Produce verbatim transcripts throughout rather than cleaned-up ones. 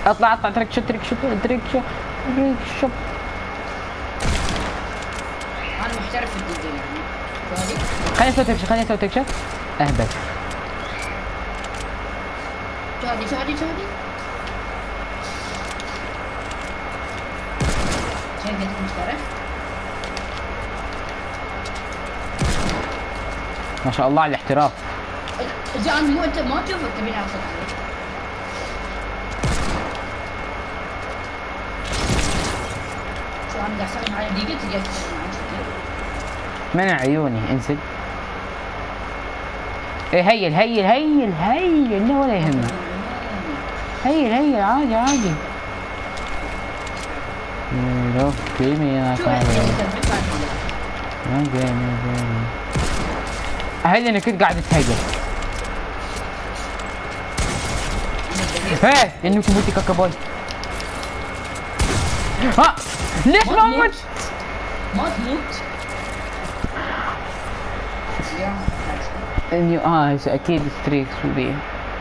اطلع اطلع ترك شوت ترك شوت ترك شوت ترك شوت. انا محترف في الدي جي يعني. خليني اسوي ترك شوت خليني اسوي ترك شوت. اهبل. شادي شادي شادي. شايف انت محترف؟ ما شاء الله على الاحتراف. جان مو انت ما تشوفك تبيني اقصد عليك. شو انا قاعد اسوي على دقيقة تقدر تسوي معي. منع عيوني انزل. ايه هيل هيل هيل هيل لا ولا يهمك. هيل هيل عادي عادي. لو كيمي انا هل انا كنت قاعد اتهيل. ايه انه تموتي كاكا بوي. ها ليش ما مت؟ ما تموت. اني اه اكيد ستريكس وذي.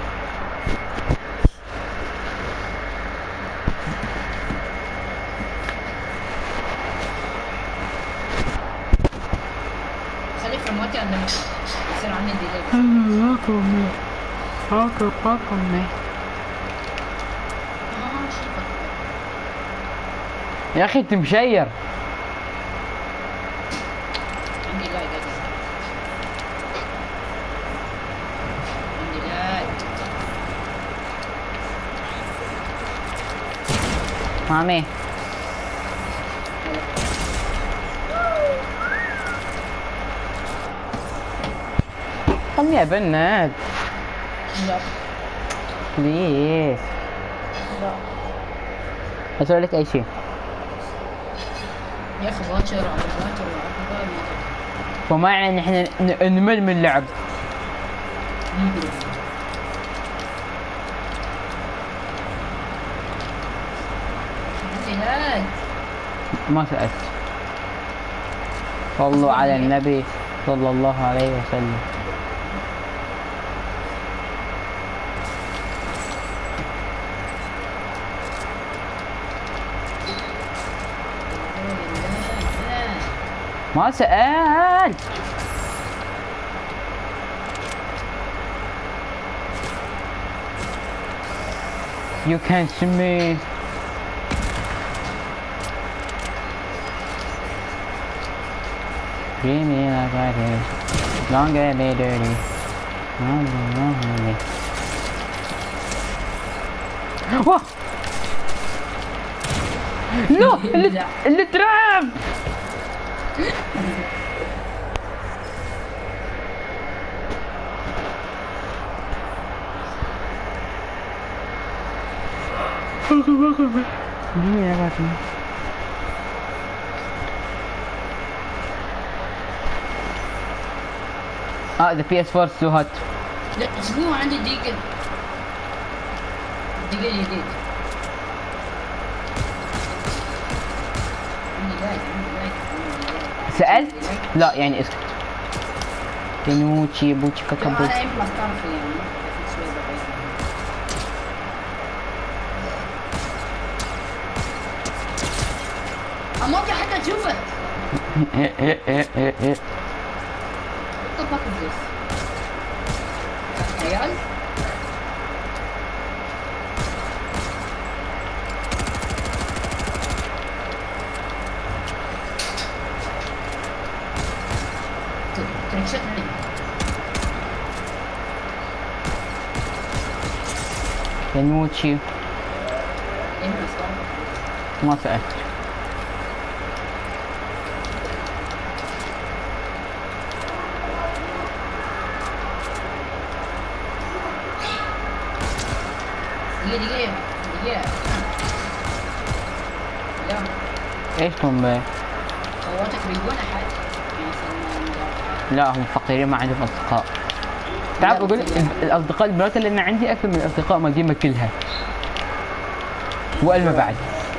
خلي فرماتي عندنا يصير عندي ديلي. هاكم هاكم هاكم يا اخي انت مشير. عندي لايك عندي لايك. مامي قم يا بنات. لا بليز لا اسوي لك اي شيء. يا اخي باكر على باكر وعلى وما يعني ان احنا نمل من اللعب. ما سألت. صلوا على النبي صلى الله عليه وسلم. ما سألت. You can't see me. Treat me like I did. Don't get me dirty. Don't get me. واه لا اللي اللي تراب. اه the بي إس فور is too hot. لا اسبوع عندي دقيقة دقيقة جديد. عندي لايك عندي لايك سألت؟ لا يعني اسكت. تنوتشي بوتشي كاكا بوتشي. انا يمكن استعرف يعني ما في حتى تشوفه. ايه ايه ايه ايه ايه What the fuck is this? عيال؟ تريكشات مني. تنوتشي يمكن استعرف. ما سألت. دقيقة دقيقة دقيقة. لا. ايش هم بيه؟ خواتك بيقون أحد؟ لا هم فقيرين ما عندهم أصدقاء. تعرف أقول الأصدقاء البنات اللي أنا عندي أكثر من الأصدقاء مدينة كلها. وألما بعد.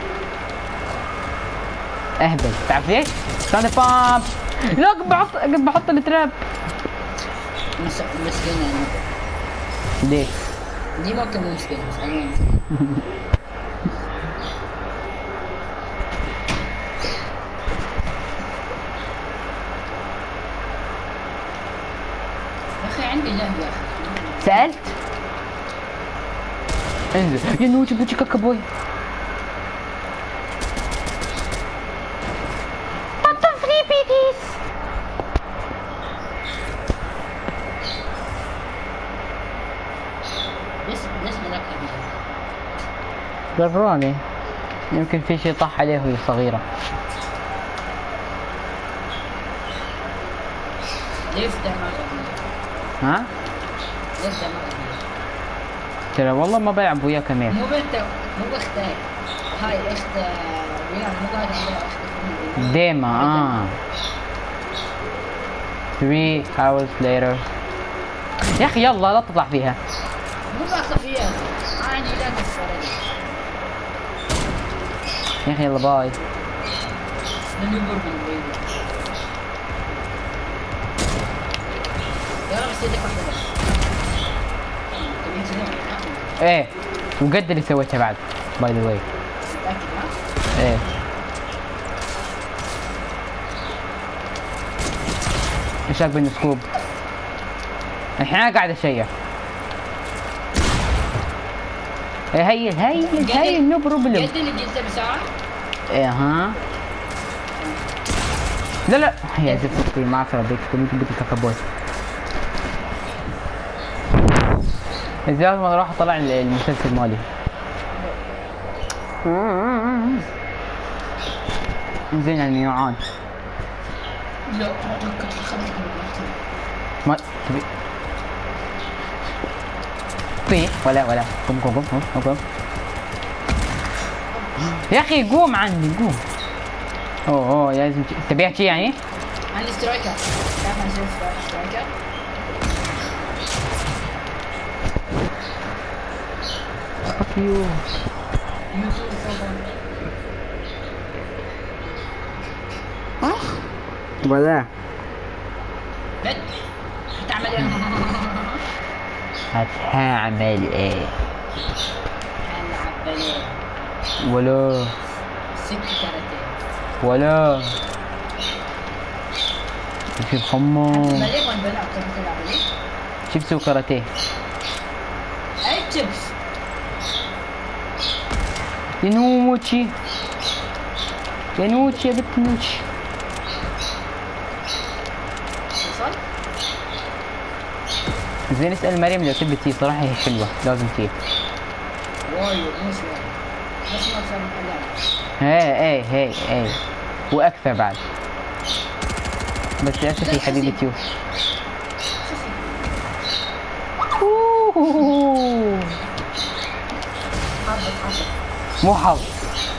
أهبل تعرف ليش؟ ستاند بامب. لا قد بحط قد بحط التراب. مسكينة. ليش؟ دي ما كان مسكين بس أنا انزل يا نوتي بوتي كاكا بوي. بطل فري بيتيس. ليش ليش ملاك براني يمكن في شيء طاح عليه وهي صغيرة. ليش دائما ها؟ ليش دائما ترى والله ما بلعب وياك امير. مو بنت مو اختك، هاي اخت ويانا مو قاعدة عندها اخت ديما اه three hours later. يا اخي يلا لا تطلع فيها. مو باقصة فيها، انا عندي لا نص يا اخي يلا باي. من يبر بالبيض يا رب سيدك واحدة بس. تبي تنام؟ ايه وقد اللي سويته بعد باي ذا واي. متأكد ها؟ ايه ايش رايك بالسكوب؟ الحين انا قاعد اشيك. ايه هي هي هي نو بروبلم. قد اللي قلته بساعة؟ ايه ها لا لا يا زفت ما اعرف ابيك ممكن بدي كاكابوي. ازاي ما راح اطلع المسلسل مالي. زين يعني جوعان. لا كنت خليك ما تبي في ولا ولا قوم قوم قوم قوم قوم يا اخي قوم عندي قوم. اوه اوه لازم تبيها شي يعني؟ عندي سترايكر. تعرف عن سترايكر؟ فك يو. يوتيوب ولا بد هتعمل ايه؟ هتعمل ايه؟ هنلعب باليه. ولا سك كاراتيه. ولا في خمو مليك وين بلعب كيف تلعب عليه؟ شيبسي وكاراتيه. اي تشيبس. يا نوتشي يا نوتشي يا بنت نوتشي. وصل؟ زين اسأل مريم لو تبي تي صراحة هي حلوة لازم تي. وايد مو شوي. بس ما تصير محلات. ايه ايه ايه ايه واكثر بعد. بس للاسف هي حبيبة يو. حظك حظك. مو حظ